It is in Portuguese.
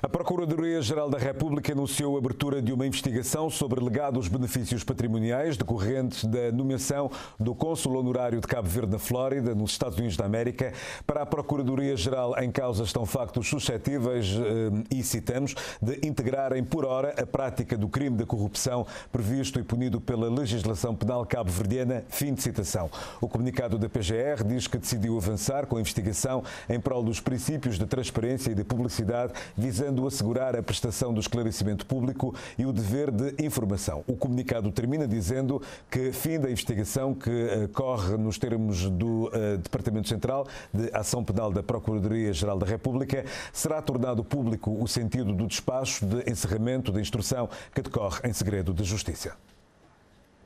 A Procuradoria-Geral da República anunciou a abertura de uma investigação sobre alegados benefícios patrimoniais decorrentes da nomeação do cônsul honorário de Cabo Verde na Flórida, nos Estados Unidos da América. Para a Procuradoria-Geral, em causa estão factos suscetíveis, e citamos, de integrarem por hora a prática do crime da corrupção previsto e punido pela legislação penal cabo-verdiana. Fim de citação. O comunicado da PGR diz que decidiu avançar com a investigação em prol dos princípios de transparência e de publicidade, visando assegurar a prestação do esclarecimento público e o dever de informação. O comunicado termina dizendo que fim da investigação que corre nos termos do Departamento Central de Ação Penal da Procuradoria-Geral da República, será tornado público o sentido do despacho de encerramento da instrução que decorre em segredo de justiça.